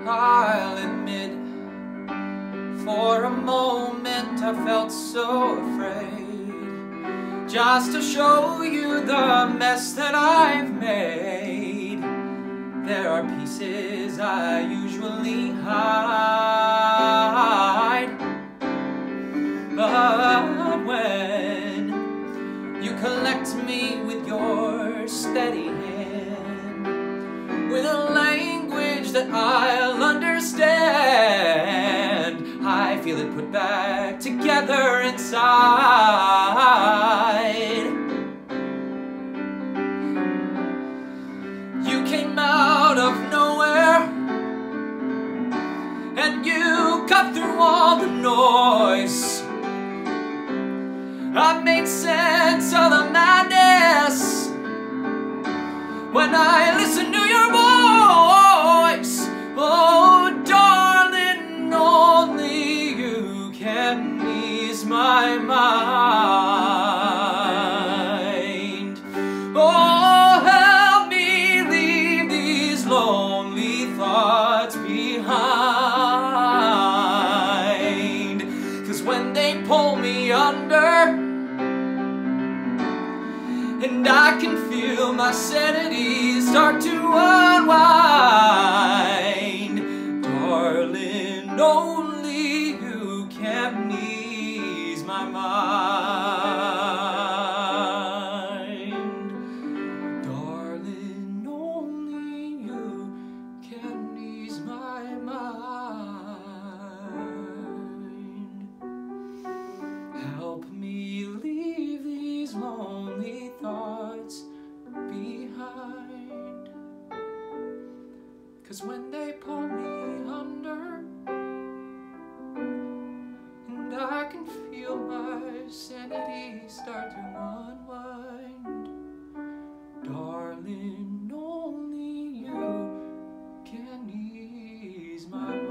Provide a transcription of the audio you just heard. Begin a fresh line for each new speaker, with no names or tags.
I'll admit, for a moment I felt so afraid, just to show you the mess that I've made. There are pieces I usually hide, but when you collect me with your steady hand, with a language that I'll understand, I feel it put back together inside. You came out of nowhere, and you cut through all the noise. I made sense of the madness when I listened to your voice. Oh, darling, only you can ease my mind. Oh, help me leave these lonely thoughts behind, 'cause when they pull me under and I can feel my sanity start to unwind, darling, only you can ease my mind. Darling, only you can ease my mind. Help me leave these lonely thoughts behind, 'cause when they pull me under and I can feel my sanity start to unwind, darling, only you can ease my mind.